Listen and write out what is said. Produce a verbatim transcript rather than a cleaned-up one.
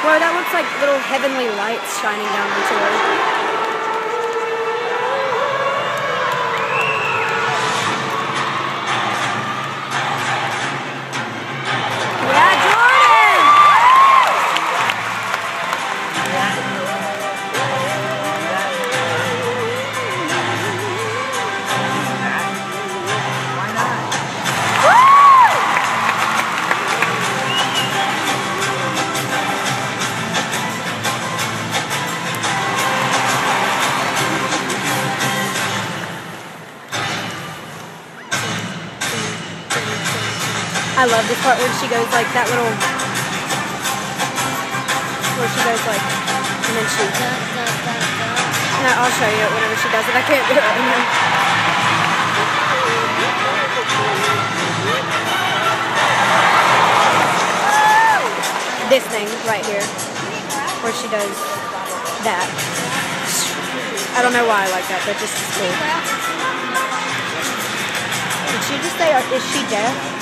Bro, that looks like little heavenly lights shining down onto her. I love this part when she goes like that little, where she goes like, and then she, no, I'll show you it whenever she does it. I can't do it right now. This thing right here, where she does that. I don't know why I like that, that just is cool. Did she just say, is she deaf?